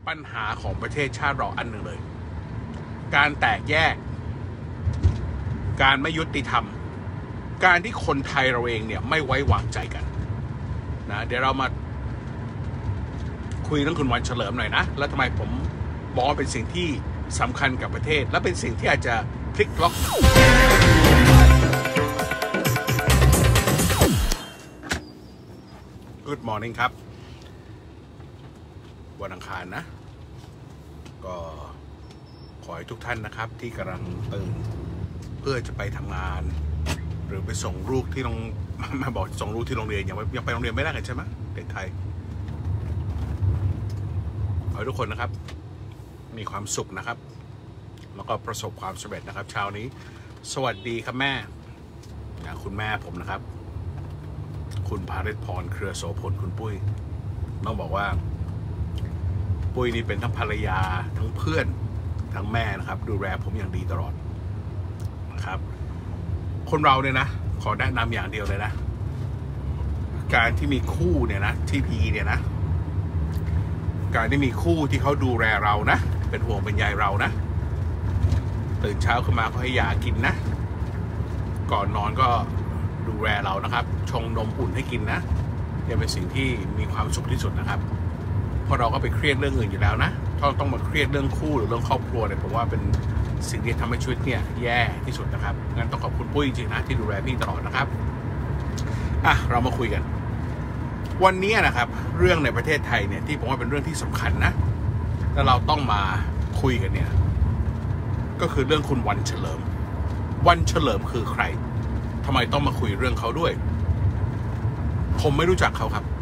ปัญหาของประเทศชาติเราอันหนึ่งเลยการแตกแยกการไม่ยุติธรรมการที่คนไทยเราเองเนี่ยไม่ไว้วางใจกันนะเดี๋ยวเรามาคุยเรื่องคุณวันเฉลิมหน่อยนะแล้วทำไมผมบอกว่าเป็นสิ่งที่สำคัญกับประเทศและเป็นสิ่งที่อาจจะพลิกล็อกGood morning ครับวันอังคารนะก็ขอให้ทุกท่านนะครับที่กำลังตื่นเพื่อจะไปทำงานหรือไปส่งลูกที่มาบอกส่งลูกที่โรงเรียนยังไปโรงเรียนไม่ได้กันใช่ไหมเด็กไทยขอให้ทุกคนนะครับมีความสุขนะครับแล้วก็ประสบความสำเร็จนะครับเช้านี้สวัสดีครับแม่คุณแม่ผมนะครับคุณภาริศพรเครือโสพลคุณปุ้ยต้องบอกว่าปุ้ยนี่เป็นทั้งภรรยาทั้งเพื่อนทั้งแม่นะครับดูแลผมอย่างดีตลอดนะครับคนเราเนี่ยนะขอแนะนำอย่างเดียวเลยนะการที่มีคู่เนี่ยนะที่พีเนี่ยนะการที่มีคู่ที่เขาดูแลเรานะเป็นห่วงเป็นใยเรานะตื่นเช้าขึ้นมาก็ให้ยากินนะก่อนนอนก็ดูแลเรานะครับชงนมอุ่นให้กินนะนี่เป็นสิ่งที่มีความสุขที่สุดนะครับเพราะเราก็ไปเครียดเรื่องอื่นอยู่แล้วนะต้องมาเครียดเรื่องคู่หรือเรื่องครอบครัวเนี่ยผมว่าเป็นสิ่งที่ทำให้ชีวิตเนี่ยแย่ที่สุดนะครับงั้นต้องขอบคุณปุ้ยจริงๆนะที่ดูแลพี่ตลอดนะครับเรามาคุยกันวันนี้นะครับเรื่องในประเทศไทยเนี่ยที่ผมว่าเป็นเรื่องที่สำคัญนะแล้วเราต้องมาคุยกันเนี่ยก็คือเรื่องคุณวันเฉลิมวันเฉลิมคือใครทำไมต้องมาคุยเรื่องเขาด้วยผมไม่รู้จักเขาครับ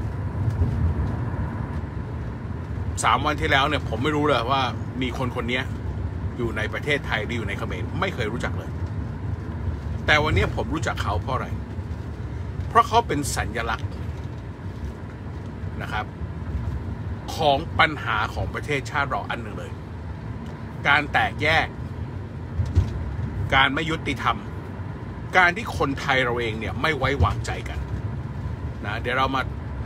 3 วันที่แล้วเนี่ยผมไม่รู้เลยว่ามีคนนี้อยู่ในประเทศไทยหรืออยู่ในเขมรไม่เคยรู้จักเลยแต่วันนี้ผมรู้จักเขาเพราะอะไรเพราะเขาเป็นสัญลักษณ์นะครับของปัญหาของประเทศชาติเราอันหนึ่งเลยการแตกแยกการไม่ยุติธรรมการที่คนไทยเราเองเนี่ยไม่ไว้วางใจกันนะเดี๋ยวเรามา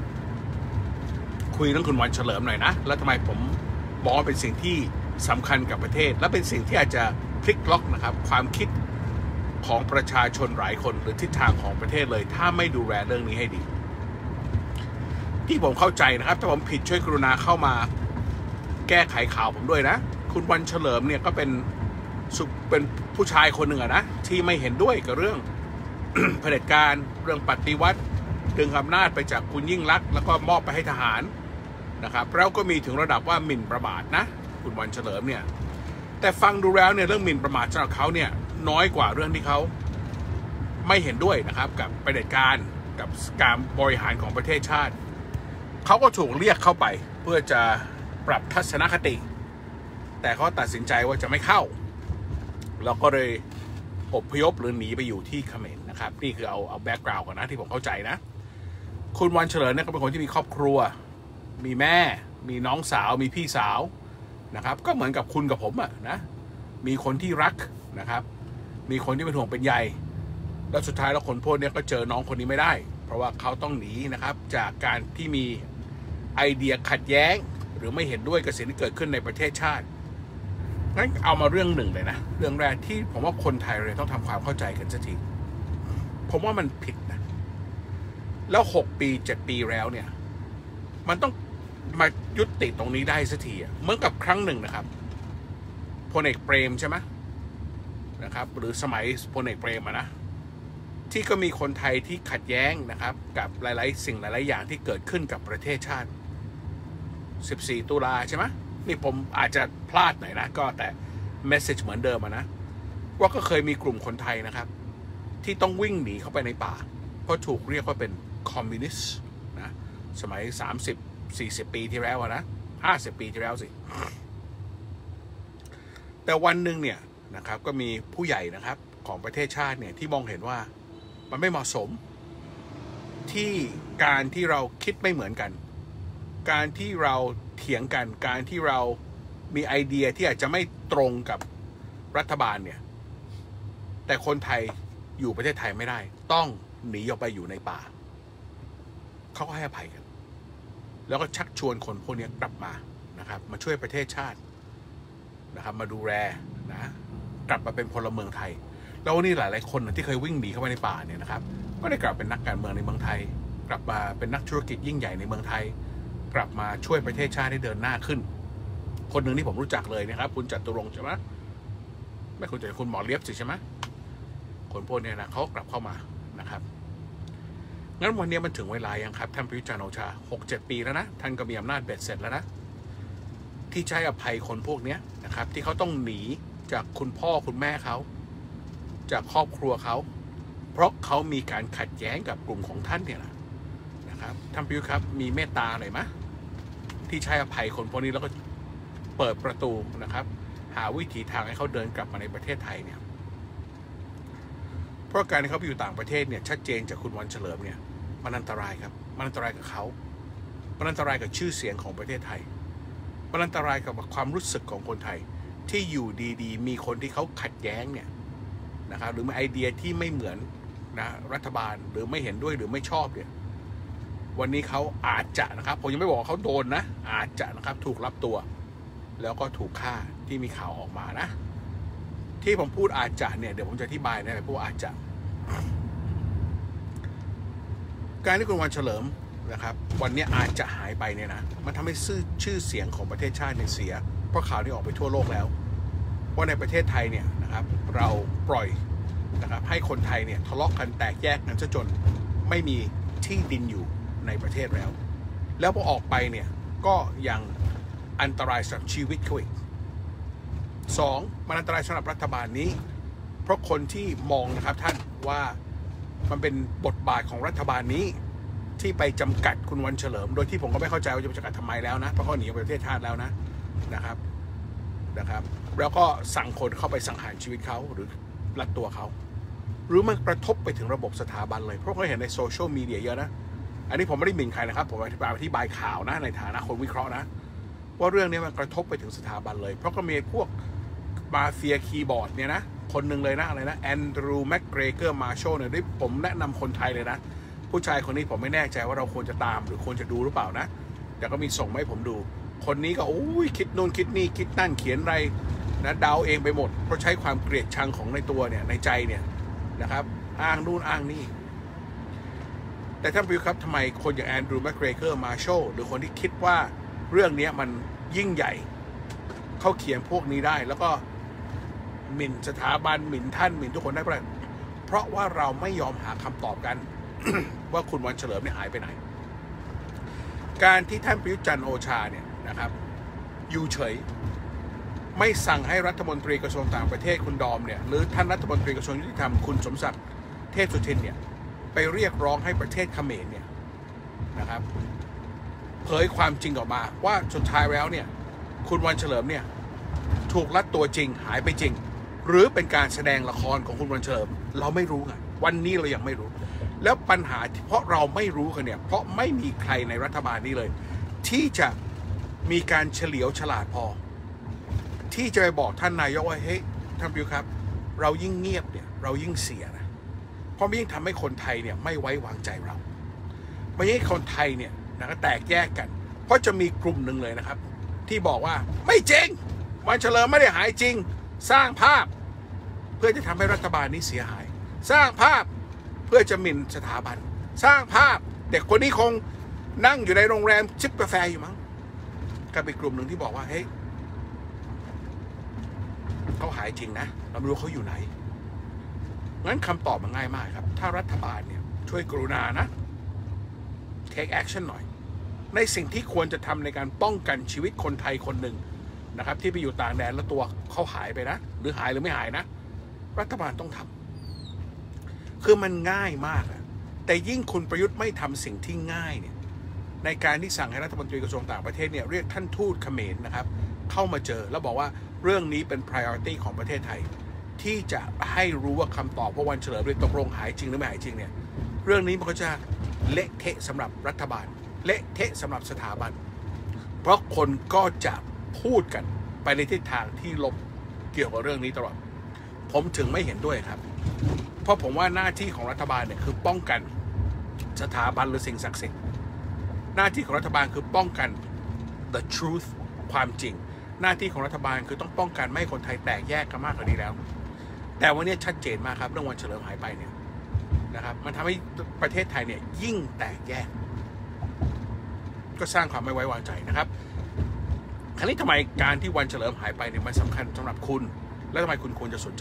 คุยเรื่องคุณวันเฉลิมหน่อยนะแล้วทำไมผมบอกว่าเป็นสิ่งที่สำคัญกับประเทศและเป็นสิ่งที่อาจจะพลิกล็อกนะครับความคิดของประชาชนหลายคนหรือทิศทางของประเทศเลยถ้าไม่ดูแลเรื่องนี้ให้ดีที่ผมเข้าใจนะครับถ้าผมผิดช่วยกรุณาเข้ามาแก้ไขข่าวผมด้วยนะคุณวันเฉลิมเนี่ยก็เป็นผู้ชายคนหนึ่งนะที่ไม่เห็นด้วยกับเรื่อง เผด็จการเรื่องปฏิวัติดึงอำนาจไปจากคุณยิ่งลักษณ์แล้วก็มอบไปให้ทหารนะครับแล้วก็มีถึงระดับว่าหมิ่นประมาทนะคุณวันเฉลิมเนี่ยแต่ฟังดูแล้วเนี่ยเรื่องหมิ่นประมาทสำหรับเขาเนี่ยน้อยกว่าเรื่องที่เขาไม่เห็นด้วยนะครับกับเผด็จการกับการบริหารของประเทศชาติเขาก็ถูกเรียกเข้าไปเพื่อจะปรับทัศนคติแต่เขาตัดสินใจว่าจะไม่เข้าแล้วก็เลยอพยพหรือหนีไปอยู่ที่เขมรนะครับนี่คือเอาแบ็กกราวด์ก่อนนะที่ผมเข้าใจนะคุณวันเฉลิมเนี่ยก็เป็นคนที่มีครอบครัวมีแม่มีน้องสาวมีพี่สาวนะครับก็เหมือนกับคุณกับผมอะนะมีคนที่รักนะครับมีคนที่เป็นห่วงเป็นใยแล้วสุดท้ายแล้วคนพวกนี้ก็เจอน้องคนนี้ไม่ได้เพราะว่าเขาต้องหนีนะครับจากการที่มีไอเดียขัดแย้งหรือไม่เห็นด้วยกับสิ่งที่เกิดขึ้นในประเทศชาติงั้นเอามาเรื่องหนึ่งเลยนะเรื่องแรกที่ผมว่าคนไทยเราต้องทำความเข้าใจกันสักทีผมว่ามันผิดนะแล้ว6 ปี7 ปีแล้วเนี่ยมันต้องมายุติตรงนี้ได้สักทีเหมือนกับครั้งหนึ่งนะครับพลเอกเปรมใช่ไหมนะครับหรือสมัยพลเอกเปรมนะที่ก็มีคนไทยที่ขัดแย้งนะครับกับหลายๆสิ่งหลายๆอย่างที่เกิดขึ้นกับประเทศชาติ14 ตุลาใช่ไหมนี่ผมอาจจะพลาดหน่อยนะก็แต่เมสเซจเหมือนเดิมนะว่าก็เคยมีกลุ่มคนไทยนะครับที่ต้องวิ่งหนีเข้าไปในป่าเพราะถูกเรียกว่าเป็นคอมมิวนิสต์นะสมัย30-40 ปีที่แล้วนะ50 ปีที่แล้วสิแต่วันหนึ่งเนี่ยนะครับก็มีผู้ใหญ่นะครับของประเทศชาติเนี่ยที่มองเห็นว่ามันไม่เหมาะสมที่การที่เราคิดไม่เหมือนกันการที่เราเถียงกันการที่เรามีไอเดียที่อาจจะไม่ตรงกับรัฐบาลเนี่ยแต่คนไทยอยู่ประเทศไทยไม่ได้ต้องหนีออกไปอยู่ในป่าเขาก็ให้อภัยกันแล้วก็ชักชวนคนพวกนี้กลับมานะครับมามาช่วยประเทศชาตินะครับมาดูแลนะกลับมาเป็นพลเมืองไทยแล้ววันนี้หลายๆคนที่เคยวิ่งหนีเข้าไปในป่าเนี่ยนะครับก็ได้กลับเป็นนักการเมืองในเมืองไทยกลับมาเป็นนักธุรกิจยิ่งใหญ่ในเมืองไทยกลับมาช่วยประเทศชาติให้เดินหน้าขึ้นคนหนึ่งที่ผมรู้จักเลยนะครับคุณจตุรงค์ใช่ไหมไม่คุณจะคุณหมอเลียบสิใช่ไหมคนพวกนี้นะเขากลับเข้ามานะครับงั้นวันนี้มันถึงเวลายังครับท่านประยุทธ์จันทร์โอชา 6-7 ปีแล้วนะท่านก็มีอำนาจเบ็ดเสร็จแล้วนะที่ใช้อภัยคนพวกนี้นะครับที่เขาต้องหนีจากคุณพ่อคุณแม่เขาจากครอบครัวเขาเพราะเขามีการขัดแย้งกับกลุ่มของท่านเนี่ยนะครับท่านประยุทธ์ครับมีเมตตาหน่อยไหมที่ใช้อภัยคนพวกนี้แล้วก็เปิดประตูนะครับหาวิธีทางให้เขาเดินกลับมาในประเทศไทยเนี่ยเพราะการที่เขาไปอยู่ต่างประเทศเนี่ยชัดเจนจากคุณวันเฉลิมเนี่ยมันอันตรายครับมันอันตรายกับเขามันอันตรายกับชื่อเสียงของประเทศไทยมันอันตรายกับความรู้สึกของคนไทยที่อยู่ดีๆมีคนที่เขาขัดแย้งเนี่ยนะครับหรือมีไอเดียที่ไม่เหมือนนะรัฐบาลหรือไม่เห็นด้วยหรือไม่ชอบเนี่ยวันนี้เขาอาจจะนะครับผมยังไม่บอกเขาโดนนะอาจจะนะครับถูกรับตัวแล้วก็ถูกฆ่าที่มีข่าวออกมานะที่ผมพูดอาจจะเนี่ยเดี๋ยวผมจะอธิบายนะพวกอาจจะการที่คุณวันเฉลิมนะครับวันนี้อาจจะหายไปเนี่ยนะมันทำให้ชื่อเสียงของประเทศชาติเนี่ยเสียเพราะข่าวนี้ออกไปทั่วโลกแล้วว่าในประเทศไทยเนี่ยนะครับเราปล่อยนะครับให้คนไทยเนี่ยทะเลาะกันแตกแยกกันจนไม่มีที่ดินอยู่ในประเทศแล้วพอออกไปเนี่ยก็ยังอันตรายสำหรับชีวิตเขาอีก2มันอันตรายสำหรับรัฐบาลนี้เพราะคนที่มองนะครับท่านว่ามันเป็นบทบาทของรัฐบาลนี้ที่ไปจำกัดคุณวันเฉลิมโดยที่ผมก็ไม่เข้าใจว่าจะไปจำกัดทำไมแล้วนะเพราะเขาหนีไปประเทศชาติแล้วนะครับแล้วก็สั่งคนเข้าไปสังหารชีวิตเขาหรือลัดตัวเขาหรือมันกระทบไปถึงระบบสถาบันเลยเพราะเขาเห็นในโซเชียลมีเดียเยอะนะอันนี้ผมไม่ได้หมิ่นใครนะครับผมอธิบายข่าวนะในฐานะคนวิเคราะห์นะว่าเรื่องนี้มันกระทบไปถึงสถาบันเลยเพราะก็มีพวกมาเฟียคีย์บอร์ดเนี่ยนะคนหนึ่งเลยนะอะไรนะแอนดรูว์แมคเกรเกอร์มาร์โชลเนี่ยผมแนะนำคนไทยเลยนะผู้ชายคนนี้ผมไม่แน่ใจว่าเราควรจะตามหรือควรจะดูหรือเปล่านะแต่ก็มีส่งมาให้ผมดูคนนี้ก็คิดนู่นคิดนี่คิดนั่นเขียนอะไรนะเดาเองไปหมดเพราะใช้ความเกลียดชังของในตัวเนี่ยในใจเนี่ยนะครับอ้างนู่นอ้างนี่แต่ท่านผู้ชมครับทำไมคนอย่างแอนดรูว์แมคเกรเกอร์มาร์โชลหรือคนที่คิดว่าเรื่องนี้มันยิ่งใหญ่เขาเขียนพวกนี้ได้แล้วก็หมิ่นสถาบันหมิ่นท่านหมิ่นทุกคนได้เพราะว่าเราไม่ยอมหาคำตอบกัน ว่าคุณวันเฉลิมเนี่ยหายไปไหนการที่ท่านประยุทธ์จันทร์โอชาเนี่ยนะครับอยู่เฉยไม่สั่งให้รัฐมนตรีกระทรวงต่างประเทศคุณดอมเนี่ยหรือท่านรัฐมนตรีกระทรวงยุติธรรมคุณสมศักดิ์เทพสุทินเนี่ยไปเรียกร้องให้ประเทศเขมรเนี่ยนะครับเผยความจริงออกมาว่าสุดท้ายแล้วเนี่ยคุณวันเฉลิมเนี่ยถูกลัดตัวจริงหายไปจริงหรือเป็นการแสดงละครของคุณวันเฉลิมเราไม่รู้ไงวันนี้เรายังไม่รู้แล้วปัญหาเพราะเราไม่รู้กันเนี่ยเพราะไม่มีใครในรัฐบาลนี้เลยที่จะมีการเฉลียวฉลาดพอที่จะไปบอกท่านนายกว่าเฮ้ยท่านประยุทธ์ครับเรายิ่งเงียบเนี่ยเรายิ่งเสียนะเพราะมันยิ่งทำให้คนไทยเนี่ยไม่ไว้วางใจเราไม่ให้คนไทยเนี่ยนะแตกแยกกันเพราะจะมีกลุ่มหนึ่งเลยนะครับที่บอกว่าไม่จริงวันเฉลิมไม่ได้หายจริงสร้างภาพเพื่อจะทำให้รัฐบาลนี้เสียหายสร้างภาพเพื่อจะหมิ่นสถาบันสร้างภาพเด็กคนนี้คงนั่งอยู่ในโรงแรมจิบกาแฟอยู่มั้งกับอีกกลุ่มหนึ่งที่บอกว่าเฮ้ยเขาหายจริงนะเราไม่รู้เขาอยู่ไหนงั้นคำตอบมันง่ายมากครับถ้ารัฐบาลเนี่ยช่วยกรุณานะ take action หน่อยในสิ่งที่ควรจะทำในการป้องกันชีวิตคนไทยคนหนึ่งนะครับที่ไปอยู่ต่างแดนแล้วตัวเขาหายไปนะหรือหายหรือไม่หายนะรัฐบาลต้องทำคือมันง่ายมากแต่ยิ่งคุณประยุทธ์ไม่ทำสิ่งที่ง่ายเนี่ยในการที่สั่งให้รัฐมนตรีกระทรวงต่างประเทศเนี่ยเรียกท่านทูตเขมรนะครับเข้ามาเจอแล้วบอกว่าเรื่องนี้เป็น priority ของประเทศไทยที่จะให้รู้ว่าคำตอบว่าวันเฉลิมตกลงหายจริงหรือไม่หายจริงเนี่ยเรื่องนี้มันก็จะเละเทะสำหรับรัฐบาลเละเทะสำหรับสถาบันเพราะคนก็จะพูดกันไปในทิศทางที่ลบเกี่ยวกับเรื่องนี้ตลอดผมถึงไม่เห็นด้วยครับเพราะผมว่าหน้าที่ของรัฐบาลเนี่ยคือป้องกันสถาบันหรือสิ่งศักดิ์สิทธิ์หน้าที่ของรัฐบาลคือป้องกัน the truth ความจริงหน้าที่ของรัฐบาลคือต้องป้องกันไม่ให้คนไทยแตกแยกกันมากกว่านี้แล้วแต่วันนี้ชัดเจนมากครับเรื่องวันเฉลิมหายไปเนี่ยนะครับมันทำให้ประเทศไทยเนี่ยยิ่งแตกแยกก็สร้างความไม่ไว้วางใจนะครับคราวนี้ทำไมการที่วันเฉลิมหายไปเนี่ยมันสำคัญสำหรับคุณและทำไมคุณควรจะสนใจ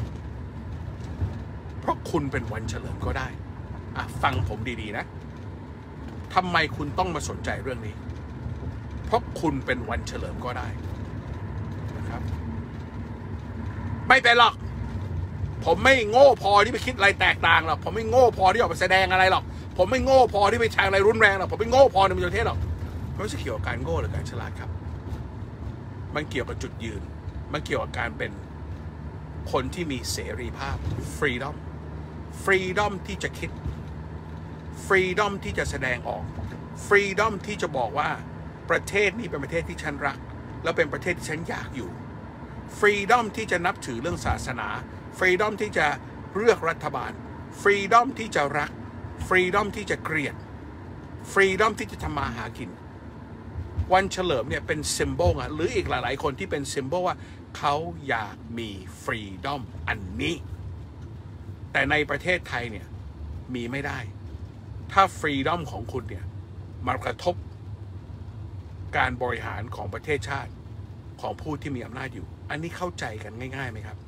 เพราะคุณเป็นวันเฉลิมก็ได้ฟังผมดีๆนะทำไมคุณต้องมาสนใจเรื่องนี้เพราะคุณเป็นวันเฉลิมก็ได้นะครับไม่เป็นหรอกผมไม่โง่พอที่ไปคิดอะไรแตกต่างหรอกผมไม่โง่พอที่ออกไปแสดงอะไรหรอกผมไม่โง่พอที่ไปแชร์อะไรรุนแรงหรอกผมไม่โง่พอในประเทศหรอกมันไม่ใช่เกี่ยวกับการโง่หรือการฉลาดครับมันเกี่ยวกับจุดยืนมันเกี่ยวกับการเป็นคนที่มีเสรีภาพฟรีดอมที่จะคิดฟรีดอมที่จะแสดงออกฟรีดอมที่จะบอกว่าประเทศนี้เป็นประเทศที่ฉันรักและเป็นประเทศที่ฉันอยากอยู่ฟรีดอมที่จะนับถือเรื่องศาสนาฟรีดอมที่จะเลือกรัฐบาลฟรีดอมที่จะรักฟรีดอมที่จะเกลียดฟรีดอมที่จะทำมาหากินวันเฉลิมเนี่ยเป็นซิมโบลหรืออีกหลายๆคนที่เป็นซิมโบลว่าเขาอยากมีฟรีดอมอันนี้แต่ในประเทศไทยเนี่ยมีไม่ได้ถ้าฟรีดอมของคุณเนี่ยมากระทบการบริหารของประเทศชาติของผู้ที่มีอำนาจอยู่อันนี้เข้าใจกันง่ายๆไหมครับ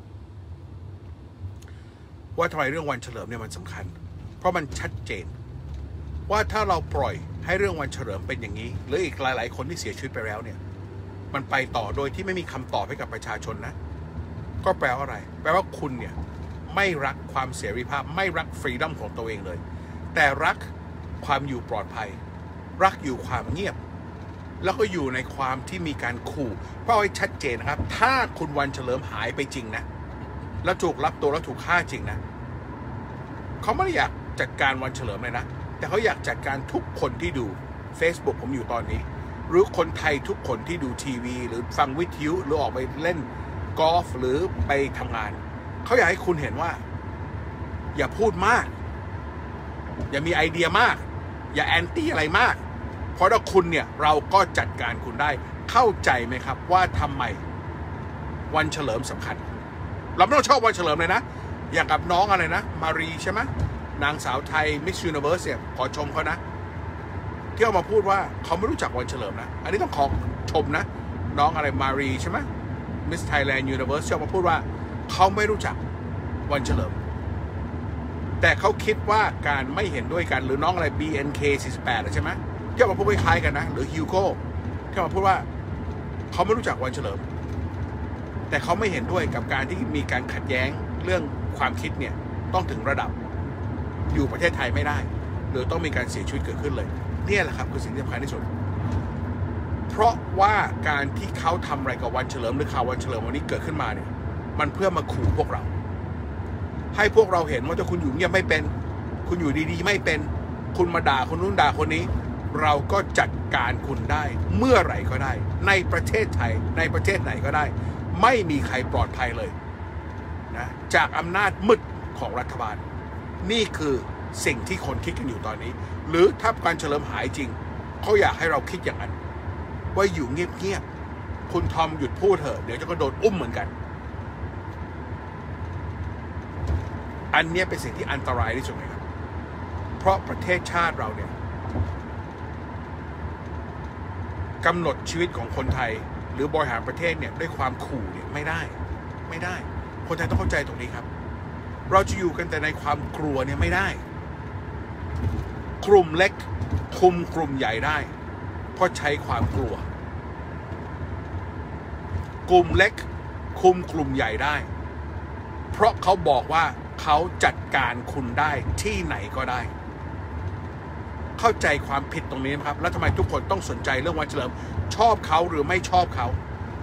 ว่าทำไมเรื่องวันเฉลิมเนี่ยมันสำคัญเพราะมันชัดเจนว่าถ้าเราปล่อยให้เรื่องวันเฉลิมเป็นอย่างนี้หรืออีกหลายๆคนที่เสียชีวิตไปแล้วเนี่ยมันไปต่อโดยที่ไม่มีคำตอบให้กับประชาชนนะก็แปลว่าอะไรแปลว่าคุณเนี่ยไม่รักความเสรีภาพไม่รักฟรีดอมของตัวเองเลยแต่รักความอยู่ปลอดภัยรักอยู่ความเงียบแล้วก็อยู่ในความที่มีการขู่เพราะให้ชัดเจนนะครับถ้าคุณวันเฉลิมหายไปจริงนะแล้วถูกลับตัวแล้วถูกฆ่าจริงนะเขาไม่ได้อยากจัดการวันเฉลิมเลยนะแต่เขาอยากจัดการทุกคนที่ดู Facebook ผมอยู่ตอนนี้หรือคนไทยทุกคนที่ดูทีวีหรือฟังวิทยุหรือออกไปเล่นกอล์ฟหรือไปทำงานเขาอยากให้คุณเห็นว่าอย่าพูดมากอย่ามีไอเดียมากอย่าแอนตี้อะไรมากเพราะถ้าคุณเนี่ยเราก็จัดการคุณได้เข้าใจไหมครับว่าทำไมวันเฉลิมสำคัญเราไม่ต้องชอบวันเฉลิมเลยนะอย่างกับน้องอะไรนะมารีใช่ไหมนางสาวไทยมิสยูนิเวิร์สเนี่ยขอชมเขานะที่เขามาพูดว่าเขาไม่รู้จักวันเฉลิมนะอันนี้ต้องขอชมนะน้องอะไรมารีใช่ไหมมิสไทยแลนด์ยูนิเวิร์สที่เขามาพูดว่าเขาไม่รู้จักวันเฉลิมแต่เขาคิดว่าการไม่เห็นด้วยกันหรือน้องอะไร BNK48 ใช่ไหมที่เขามาพูดคล้ายๆกันนะหรือฮิวโก้ที่เขามาพูดว่าเขาไม่รู้จักวันเฉลิมแต่เขาไม่เห็นด้วยกับการที่มีการขัดแย้งเรื่องความคิดเนี่ยต้องถึงระดับอยู่ประเทศไทยไม่ได้หรือต้องมีการเสียชีวิตเกิดขึ้นเลยเนี่ยแหละครับคือสิ่งที่สำคัญที่สุดเพราะว่าการที่เขาทำอะไรกับวันเฉลิมหรือข่าววันเฉลิมวันนี้เกิดขึ้นมาเนี่ยมันเพื่อมาขู่พวกเราให้พวกเราเห็นว่าถ้าคุณอยู่เงียบไม่เป็นคุณอยู่ดีๆไม่เป็นคุณมาด่าคนนู้นด่าคนนี้เราก็จัดการคุณได้เมื่อไหร่ก็ได้ในประเทศไทยในประเทศไหนก็ได้ไม่มีใครปลอดภัยเลยนะจากอำนาจมืดของรัฐบาลนี่คือสิ่งที่คนคิดกันอยู่ตอนนี้หรือถ้าการเฉลิมหายจริงเขาอยากให้เราคิดอย่างนั้นว่าอยู่เงียบๆคุณทอมหยุดพูดเถอะเดี๋ยวจะก็โดนอุ้มเหมือนกันอันนี้เป็นสิ่งที่อันตรายที่สุดเลยครับเพราะประเทศชาติเราเนี่ยกำหนดชีวิตของคนไทยหรือบริหารประเทศเนี่ยด้วยความขู่เนี่ยไม่ได้คนไทยต้องเข้าใจตรงนี้ครับเราจะอยู่กันแต่ในความกลัวเนี่ยไม่ได้กลุ่มเล็กคุมกลุ่มใหญ่ได้เพราะใช้ความกลัวกลุ่มเล็กคุมกลุ่มใหญ่ได้เพราะเขาบอกว่าเขาจัดการคุณได้ที่ไหนก็ได้เข้าใจความผิดตรงนี้ครับแล้วทำไมทุกคนต้องสนใจเรื่องวันเฉลิมชอบเขาหรือไม่ชอบเขา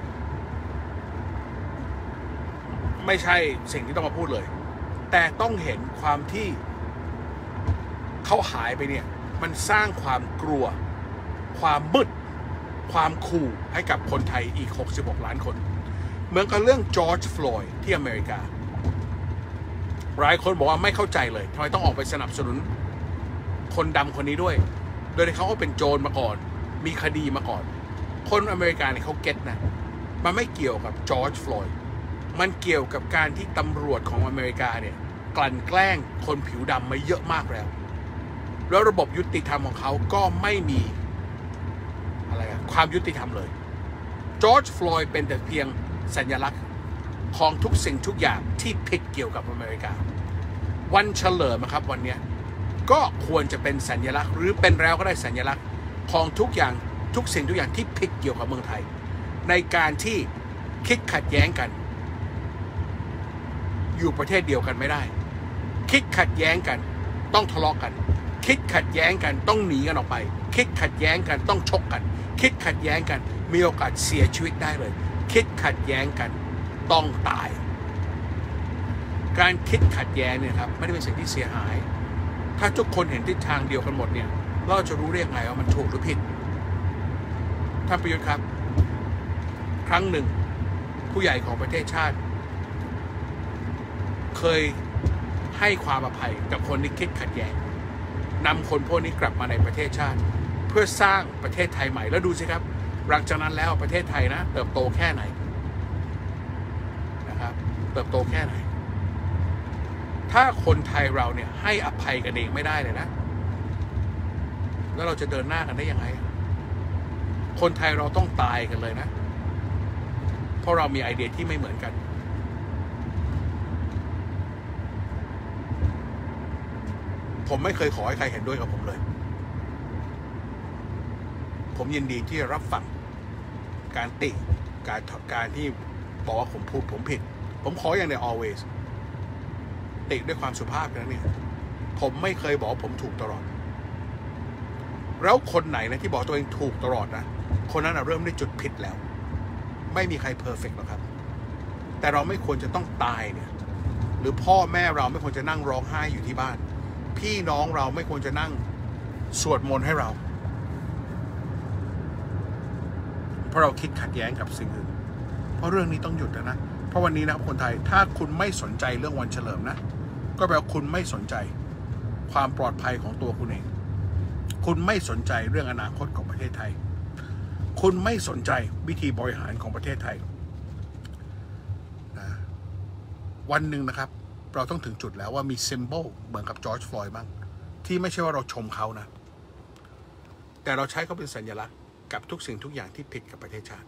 ไม่ใช่สิ่งที่ต้องมาพูดเลยแต่ต้องเห็นความที่เขาหายไปเนี่ยมันสร้างความกลัวความมืดความขู่ให้กับคนไทยอีก66ล้านคนเหมือนกับเรื่องจอร์จฟลอยด์ที่อเมริกาหลายคนบอกว่าไม่เข้าใจเลยทำไมต้องออกไปสนับสนุนคนดำคนนี้ด้วยโดยที่เขาก็เป็นโจรมาก่อนมีคดีมาก่อนคนอเมริกันเนี่ยเขาเก็ตนะมันไม่เกี่ยวกับจอร์จฟลอยด์มันเกี่ยวกับการที่ตำรวจของอเมริกาเนี่ยกลั่นแกล้งคนผิวดำมาเยอะมากแล้วระบบยุติธรรมของเขาก็ไม่มีอะไรความยุติธรรมเลยจอร์จฟลอยด์เป็นแต่เพียงสัญลักษณ์ของทุกสิ่งทุกอย่างที่ผิดเกี่ยวกับอเมริกาวันเฉลิมครับวันนี้ก็ควรจะเป็นสัญลักษณ์หรือเป็นแล้วก็ได้สัญลักษณ์ของทุกอย่างทุกสิ่งทุกอย่างที่ผิดเกี่ยวกับเมืองไทยในการที่คิดขัดแย้งกันอยู่ประเทศเดียวกันไม่ได้คิดขัดแย้งกันต้องทะเลาะกันคิดขัดแย้งกันต้องหนีกันออกไปคิดขัดแย้งกันต้องชกกันคิดขัดแย้งกันมีโอกาสเสียชีวิตได้เลยคิดขัดแย้งกันต้องตายการคิดขัดแย้งเนี่ยครับไม่ได้เป็นสิ่งที่เสียหายถ้าทุกคนเห็นทิศทางเดียวกันหมดเนี่ยเราจะรู้ได้ยังไงว่ามันถูกหรือผิดท่านประยุทธ์ครับครั้งหนึ่งผู้ใหญ่ของประเทศชาติเคยให้ความอภัยกับคนที่คิดขัดแย้งนำคนพวกนี้กลับมาในประเทศชาติเพื่อสร้างประเทศไทยใหม่แล้วดูสิครับหลังจากนั้นแล้วประเทศไทยนะเติบโตแค่ไหนนะครับเติบโตแค่ไหนถ้าคนไทยเราเนี่ยให้อภัยกันเองไม่ได้เลยนะแล้วเราจะเดินหน้ากันได้ยังไงคนไทยเราต้องตายกันเลยนะเพราะเรามีไอเดียที่ไม่เหมือนกันผมไม่เคยขอให้ใครเห็นด้วยกับผมเลยผมยินดีที่จะรับฟังการติการที่บอกว่าผมพูดผมผิดผมขออย่างเดียว always ติด้วยความสุภาพนะเนี่ยผมไม่เคยบอกผมถูกตลอดแล้วคนไหนนะที่บอกตัวเองถูกตลอดนะคนนั้นเริ่มได้จุดผิดแล้วไม่มีใครเพอร์เฟกต์หรอกครับแต่เราไม่ควรจะต้องตายเนี่ยหรือพ่อแม่เราไม่ควรจะนั่งร้องไห้อยู่ที่บ้านพี่น้องเราไม่ควรจะนั่งสวดมนต์ให้เราเพราะเราคิดขัดแย้งกับสิ่งอื่นเพราะเรื่องนี้ต้องหยุดนะเพราะวันนี้นะครับคนไทยถ้าคุณไม่สนใจเรื่องวันเฉลิมนะก็แปลว่าคุณไม่สนใจความปลอดภัยของตัวคุณเองคุณไม่สนใจเรื่องอนาคตของประเทศไทยคุณไม่สนใจวิธีบริหารของประเทศไทยนะวันหนึ่งนะครับเราต้องถึงจุดแล้วว่ามีซิมโบลเหมือนกับจอร์จฟลอยด์บ้างที่ไม่ใช่ว่าเราชมเขานะแต่เราใช้เขาเป็นสัญลักษณ์กับทุกสิ่งทุกอย่างที่ผิดกับประเทศชาติ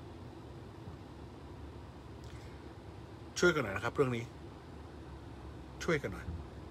ช่วยกันหน่อยนะครับเรื่องนี้ช่วยกันหน่อย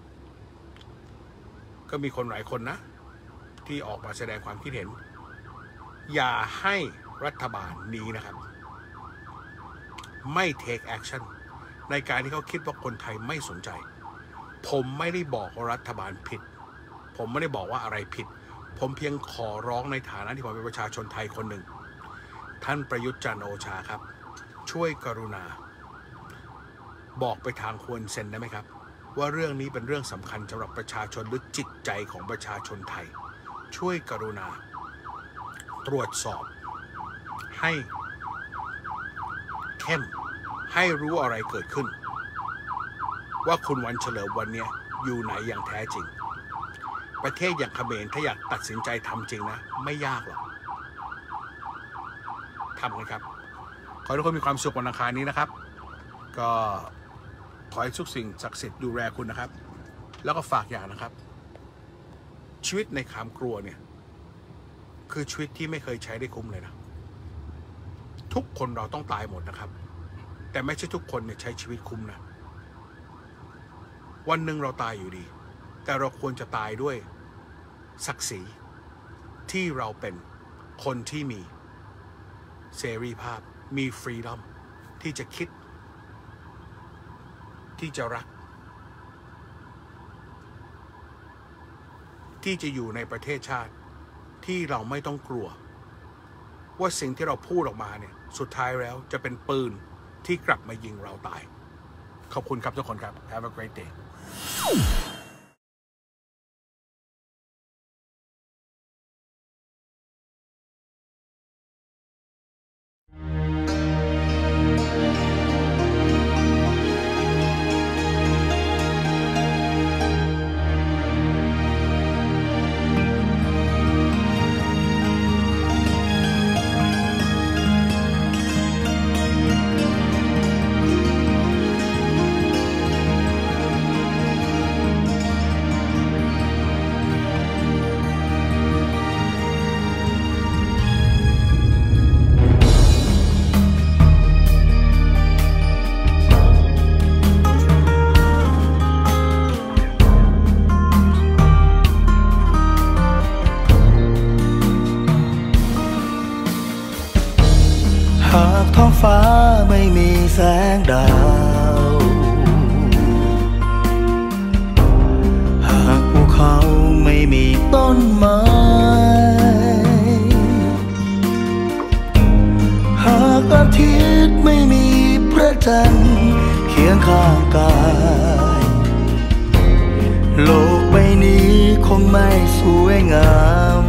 ก็มีคนหลายคนนะที่ออกมาแสดงความคิดเห็นอย่าให้รัฐบาลนี้นะครับไม่ take action ในการที่เขาคิดว่าคนไทยไม่สนใจผมไม่ได้บอกว่ารัฐบาลผิดผมไม่ได้บอกว่าอะไรผิดผมเพียงขอร้องในฐานะที่ผมเป็นประชาชนไทยคนหนึ่งท่านประยุทธ์จันทร์โอชาครับช่วยกรุณาบอกไปทางควรเซ็นได้ไหมครับว่าเรื่องนี้เป็นเรื่องสำคัญสำหรับประชาชนหรือจิตใจของประชาชนไทยช่วยกรุณาตรวจสอบให้เข้มให้รู้อะไรเกิดขึ้นว่าคุณวันเฉลิมวันนี้อยู่ไหนอย่างแท้จริงประเทศอย่างเขมรถ้าอยากตัดสินใจทำจริงนะไม่ยากหรอกทำกันครับขอให้ทุกคนมีความสุขวันอังคารนี้นะครับก็ขอให้ทุกสิ่งศักดิ์สิทธิ์ดูแลคุณนะครับแล้วก็ฝากอย่างนะครับชีวิตในความกลัวเนี่ยคือชีวิตที่ไม่เคยใช้ได้คุ้มเลยนะทุกคนเราต้องตายหมดนะครับแต่ไม่ใช่ทุกคนเนี่ยใช้ชีวิตคุ้มนะวันหนึ่งเราตายอยู่ดีแต่เราควรจะตายด้วยศักดิ์ศรีที่เราเป็นคนที่มีเสรีภาพมีฟรีดอมที่จะคิดที่จะรักที่จะอยู่ในประเทศชาติที่เราไม่ต้องกลัวว่าสิ่งที่เราพูดออกมาเนี่ยสุดท้ายแล้วจะเป็นปืนที่กลับมายิงเราตายขอบคุณครับทุกคนครับ Have a great day หากท้องฟ้าไม่มีแสงดาวหากภูเขาไม่มีต้นไม้หากอาทิตย์ไม่มีพระจันทร์เคียงข้างกายโลกใบนี้คงไม่สวยงาม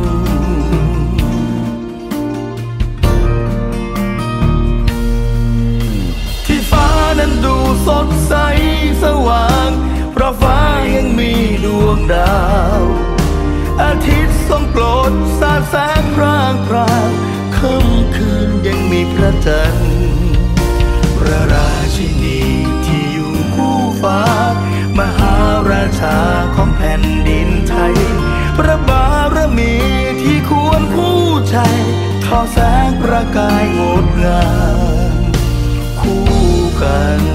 ที่ฟ้านั้นดูสดใสสว่างเพราะฟ้ายังมีดวงดาวอาทิตย์ทรงโปรดสาดแสงพร่างพรางค่ำคืนยังมีพระจันทร์พระราชินีที่อยู่คู่ฟ้ามหาราชาของแผ่นดินไทยพระบารมีที่ควรผู้ใจทอแสงประกายงดงามคู่กัน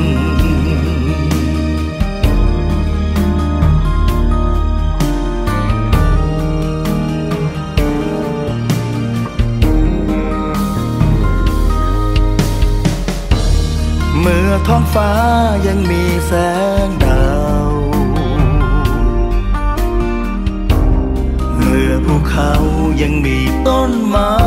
เมื่อท้องฟ้ายังมีแสงดาวเมื่อภูเขายังมีต้นไม้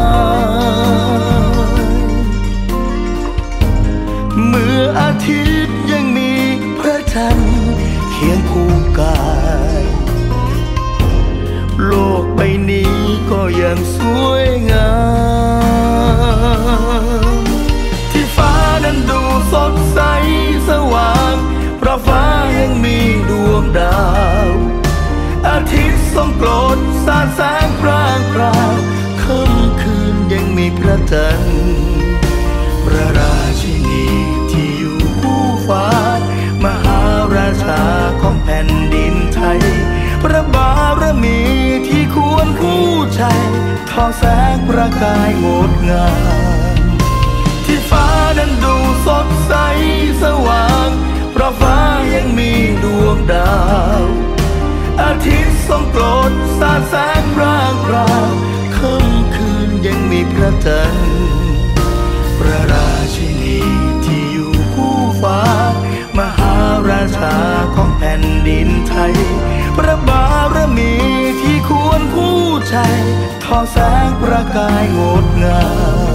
เมื่ออาทิตย์ยังมีพระจันทร์เคียงคู่กายโลกใบนี้ก็ยังสวยงามที่ฟ้านั้นดูสดใสสว่างเพราะฟ้ายังมีดวงดาวอาทิตย์ทรงโปรดสาดแสงพร่างพรางค่ำคืนยังมีพระจันทร์พระราชินีที่อยู่คู่ฟ้ามหาราชาของแผ่นดินไทยพระบารมีที่ควรคู่ใจทอแสงประกายงดงามที่ฟ้านั้นดูสดใสสว่างเพราะฟ้ายังมีดวงดาวอาทิตย์ทรงโปรดสาดแสงพร่างพรางค่ำคืนยังมีพระจันทร์พระราชินีที่อยู่คู่ฟ้ามหาราชาของแผ่นดินไทยพระบารมีที่ควรคู่ใจทอแสงประกายงดงาม